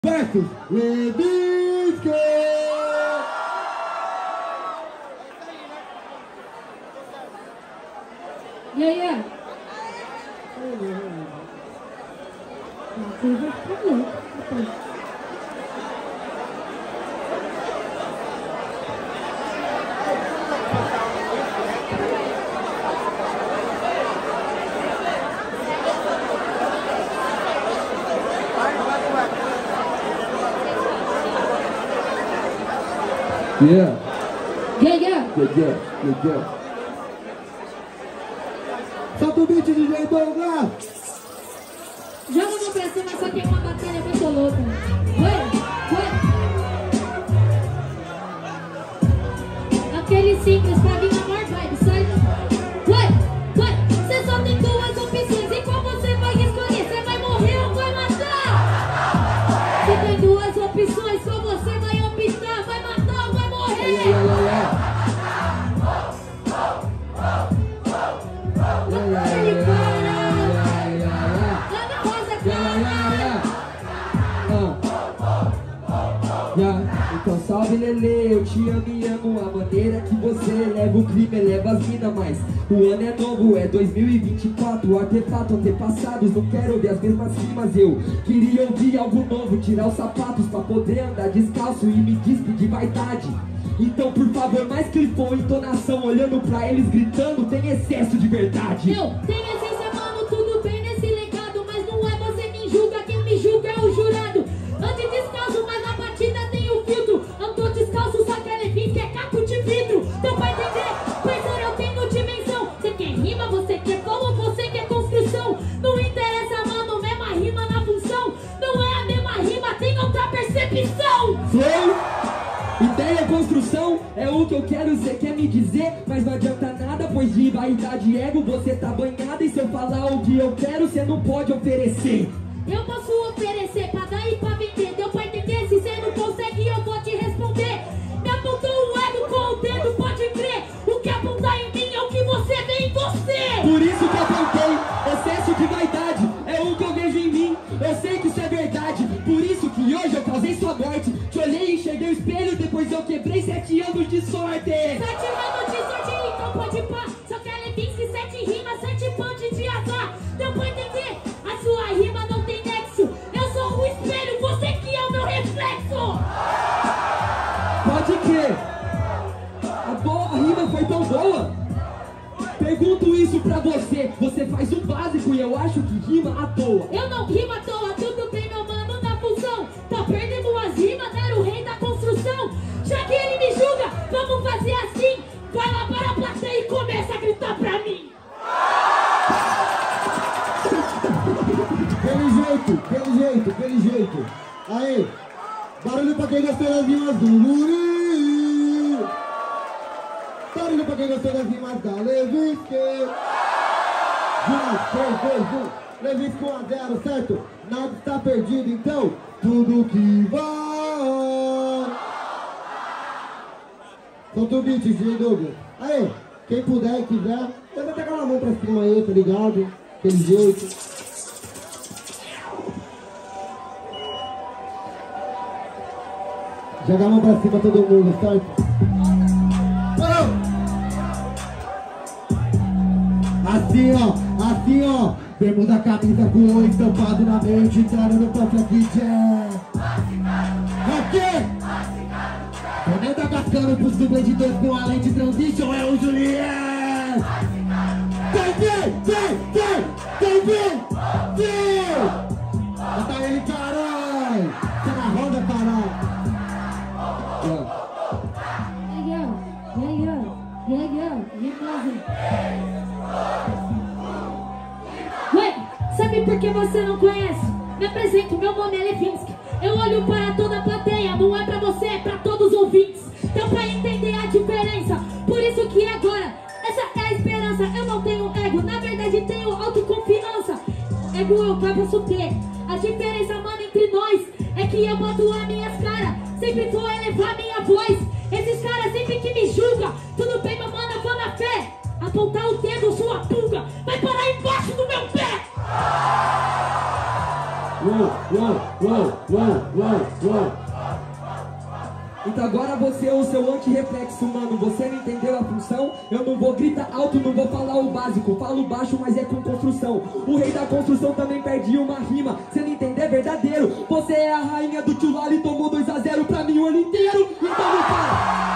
versus Levinsky. Yeah. Solta o beat, DJ Douglas. Joga no pra cima, só tem uma bateria muito louca. Aquele simples pra vir na maior vibe, certo? Você só tem duas opções. E qual você vai escolher? Você vai morrer ou vai matar? Você tem duas opções. Qual você vai optar? Vai matar ou vai morrer? Então salve Lele, eu te amo e amo a maneira que você eleva o crime, eleva as minas. Mas o ano é novo, é 2024, artefato, antepassados, não quero ouvir as mesmas rimas. Eu queria ouvir algo novo, tirar os sapatos pra poder andar descalço e me despedir de vaidade. Então por favor, mais clipão, entonação, olhando pra eles gritando, tem excesso de verdade. Eu tenho essência, mano, tudo bem nesse legado, mas não é você quem julga, quem me julga é o jurado. Ande descalço, mas na batida tem o filtro. Andou descalço, só que é Levinsky, é caco de vidro. Então pra entender, parceiro, eu tenho dimensão. Você quer rima, você quer como, você quer construção. Não interessa, mano, mesma rima na função. Não é a mesma rima, tem outra percepção. Flow, ideia, construção, é o que eu quero, cê quer me dizer. Mas não adianta nada, pois de vaidade e ego você tá banhada. E se eu falar o que eu quero, cê não pode oferecer. Eu posso oferecer pra dar e pra vender. Deu pra entender? Se cê não consegue, eu vou te responder. Me apontou o ego com o dedo, pode crer. O que apontar em mim é o que você vê em você. Por isso que eu apontei, excesso de vaidade é o que eu vejo em mim. Eu sei que isso é verdade, por isso que hoje eu causei sua morte. Te olhei e enxerguei o espelho, depois eu quebrei 7 anos de sorte. 7 anos de sorte, então pode pá. Só que a Levinsky 7 rimas, 7 punch de azar. Deu pra entender? A sua rima não tem nexo. Eu sou o espelho, você que é o meu reflexo. Pode crer, a rima foi tão boa. Pergunto isso pra você, você faz o básico e eu acho que rima à toa. Eu não rimo à toa, tudo bem meu mano na função. Tá perdendo as rimas, era o rei da construção. Já que ele me julga, vamos fazer assim. Vai lá para a plateia e começa a gritar pra mim. Aquele jeito. Aí, barulho pra quem gostou das rimas do Guri. Barulho pra quem gostou das rimas da Levinsky. 3, 2, 1. Levinsky 1-0, certo? Nada está perdido, então tudo que vai. Solta o beat, DJ Douglas. Aí, quem puder e quiser, tenta pegar uma mão pra cima aí, tá ligado? Aquele jeito. Joga a mão pra cima todo mundo, certo? Assim ó, bermuda, camisa com o estampado na mente, entrando no top aqui, aqui! Também tá cascando pros dublês de 2 com a lente transition, é o Juliette! Vem! Bota ele, caralho! Tá na roda, caralho! Ué, sabe por que você não conhece? Me apresento, meu nome é Levinsky. Eu olho para toda a plateia, não é pra você, é pra todos os ouvintes. Deu pra entender a diferença, por isso que agora, essa é a esperança. Eu não tenho ego, na verdade tenho autoconfiança. Ego eu posso ter. A diferença, mano, entre nós é que eu boto as minhas caras, sempre vou elevar minha voz. Esses caras sempre que me julgam, tudo bem, meu mano, eu vou na fé. Apontar o dedo, sua pulga vai parar embaixo do meu pé. Então agora você é o seu anti-reflexo, mano. Você não entendeu a função? Eu não vou gritar alto, não vou falar o básico. Falo baixo, mas é com construção. O rei da construção também perde uma rima. Você não entender é verdadeiro. Você é a rainha do Tchulala e tomou 2-0 pra mim o ano inteiro. Então não fala.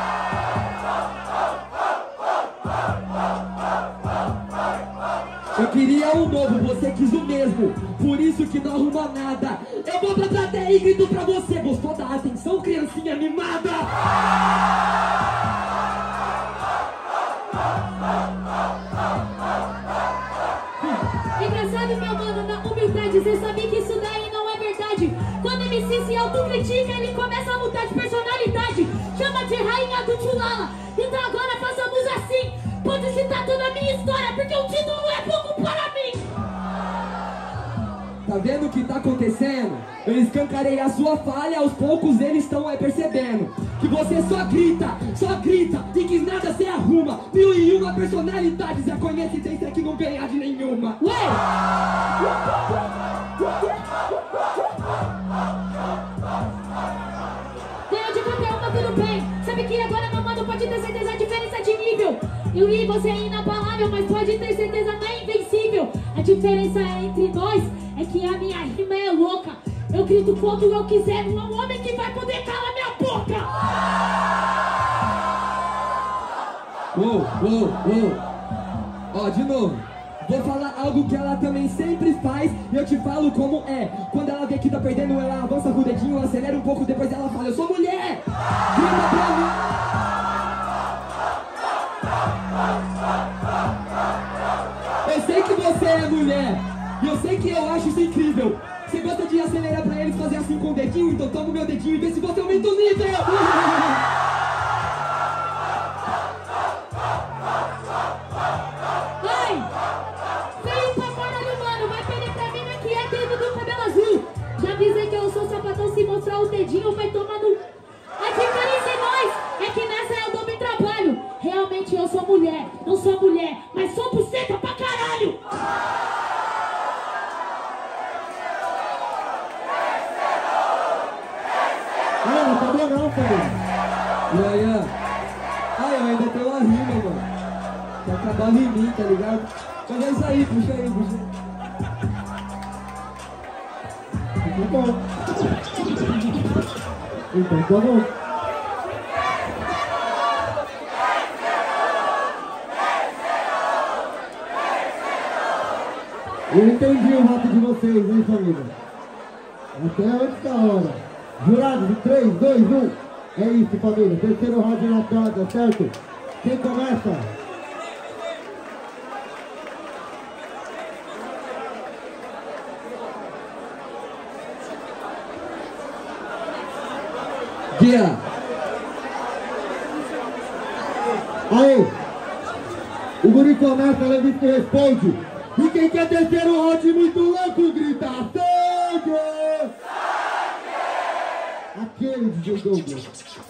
Eu queria um novo, você quis o mesmo. Por isso que não arruma nada. Eu vou pra plateia e grito pra você. Gostou da atenção, criancinha mimada? Engraçado, meu mano, na humildade. Você sabe que isso daí não é verdade. Quando o MC se autocritica, ele começa a mudar de personalidade. Chama de rainha do Tchulala. Então agora façamos assim. Pode citar toda a minha história, porque o título é pouco para mim. Tá vendo o que tá acontecendo? Eu escancarei a sua falha, aos poucos eles estão percebendo que você só grita e que nada se arruma. 1001 personalidades, a coincidência é que não ganha de nenhuma. Ué! Ganhou de qualquer uma, tudo bem. Sabe que agora, meu mano, pode ter certeza a diferença de nível. Eu e você é inabalável, mas pode ter certeza não é invencível. A diferença entre nós é que a minha rima é louca. Eu grito quando eu quiser, não é um homem que vai poder calar minha boca. Ó, de novo. Vou falar algo que ela também sempre faz e eu te falo como é. Quando ela vê que tá perdendo, ela avança com o dedinho, acelera um pouco, depois ela fala: eu sou mulher! Grita pra mim! Eu sei que você é mulher e eu sei que eu acho isso incrível. Você gosta de acelerar pra eles, fazer assim com o dedinho? Então toma o meu dedinho e vê se você aumenta o nível. Ai, feio pra caralho, mano. Vai perder pra mim que é dedo do cabelo azul. Já avisei que eu sou sapatão, se mostrar o dedinho vai tomar no... A diferença é nós, é que nessa eu dou bem trabalho. Realmente eu sou mulher, não sou mulher, mas sou buceta pra caralho. Não acabou não, família. E aí, ai, eu ainda tenho uma rima, mano. Que acabava em mim, tá ligado? Mas é isso aí, puxa aí. Tá bom. Então tá bom. Eu entendi o voto de vocês, hein, família? Até antes da hora. Jurados, de 3, 2, 1. É isso, família. Terceiro round na casa, certo? Quem começa? Guia! Aí! O guri começa, a Levício responde. E quem quer terceiro round muito louco, grita sangue! Aquele DJ Douglas.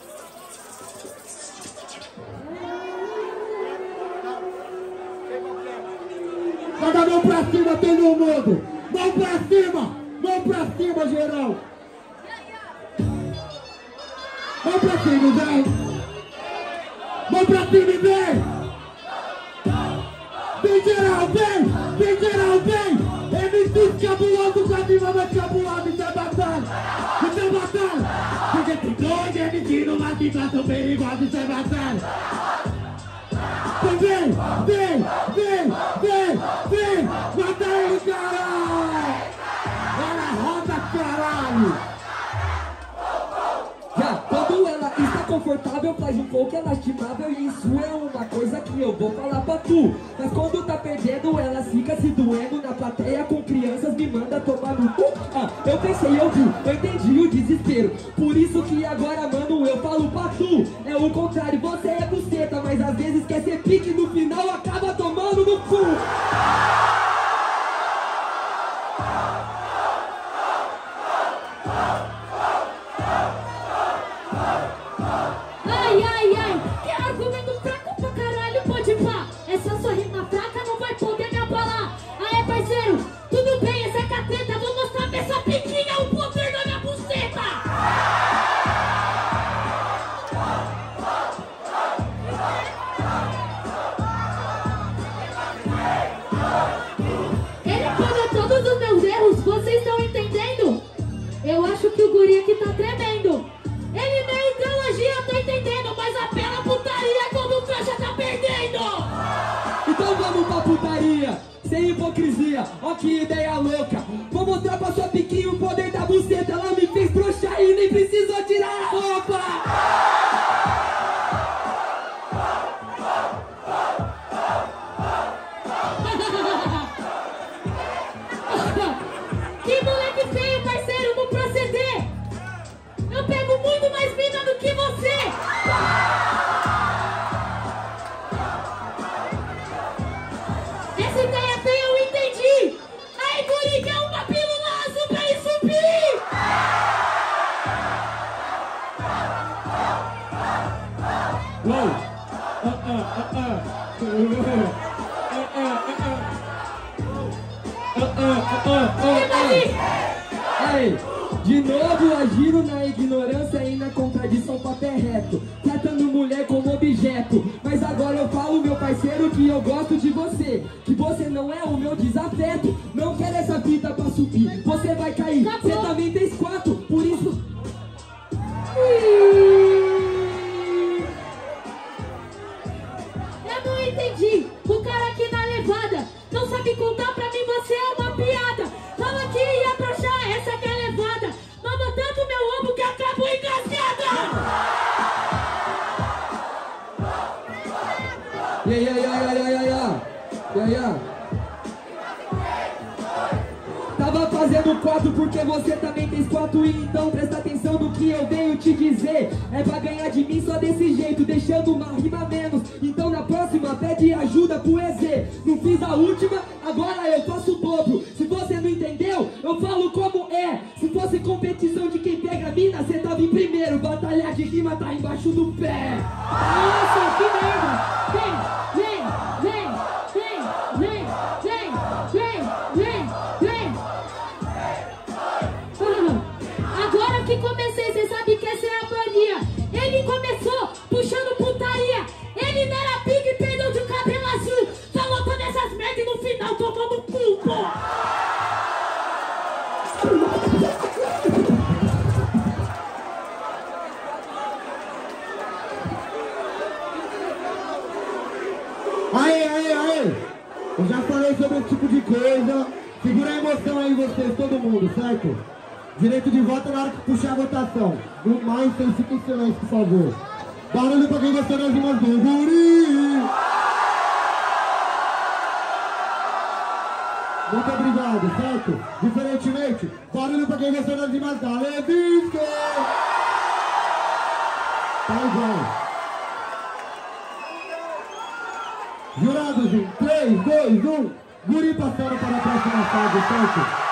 Cada mão pra cima, todo mundo! Mão pra cima, geral! Mão pra cima, vem! Mão pra cima e vem! Vem geral, vem! MC cabuloso, já de mama cabulado, isso é batalha! Porque tem dois MC numa situação perigosa, isso é batalha! Então vem! Mata ele, caralho! Ela roda, caralho! Já, quando ela está confortável, faz um pouco, é lastimável. E isso é uma coisa que eu vou falar pra tu. Mas quando tá perdendo, ela fica se doendo na plateia com crianças, me manda tomar no cu. Eu pensei, eu vi, eu entendi o desespero. Por isso que agora, mano, eu falo pra tu. É o contrário, você é buceta, mas às vezes quer ser pique, no final acaba tomando no cu. Ai, que argumento fraco pra caralho, pode pá. Essa sua rima fraca não vai poder me abalar. Aê, parceiro, tudo bem, essa é cateta, vou mostrar pra essa piquinha acho que o guri aqui tá tremendo. Ele nem ideologia tá entendendo, mas apela putaria quando o trouxa tá perdendo. Então vamos pra putaria, sem hipocrisia, ó que ideia louca. Vou mostrar pra sua piquinha o poder da buceta. Ela me fez broxar e nem precisou tirar a roupa. Que moleque feio, parceiro, no proceder. Eu pego muito mais mina do que você. Essa ideia feia eu entendi. Aí, guri, quer uma pílula azul pra ir subir? Ei, de novo agindo na ignorância e na contradição, papo é reto, tratando mulher como objeto. Mas agora eu falo, meu parceiro, que eu gosto de você, que você não é o meu desafeto. Não quero essa vida pra subir, você vai cair. Você também tem 4, por isso... Eu não entendi. O cara aqui na levada não sabe contar pra mim, você é uma piada. Fala que ia broxar, essa que é levada. Mama tanto meu ombro que acabou engasgada. Tava fazendo 4 porque você também tem 4. Então presta atenção no que eu venho te dizer. É pra ganhar de mim só desse jeito, deixando uma rima menos. Então na próxima pede ajuda pro EZ. Não fiz a última, agora eu faço o dobro. Se você não entendeu, eu falo como é. Se fosse competição de quem pega a mina, cê tava em primeiro. Batalhar de rima tá embaixo do pé. Nossa, que merda. Vem. Agora que comecei, cê sabe que essa é a mania. Ele começou puxando putaria. Ele não era pique e perdeu de cabelo azul. Falou todas essas merdas e no final tomou no cu, pô. Aí! Eu já falei sobre esse tipo de coisa. Segura a emoção aí, vocês, todo mundo, certo? Direito de voto na hora que puxar a votação. No mais, vocês fiquem em silêncio, por favor. Barulho pra quem gostou das rimas do guri. Muito obrigado, certo? Diferentemente, barulho pra quem gostou das rimas da Levisco. Tá igual. Jurados em 3, 2, 1. Guri passando para a próxima fase, certo?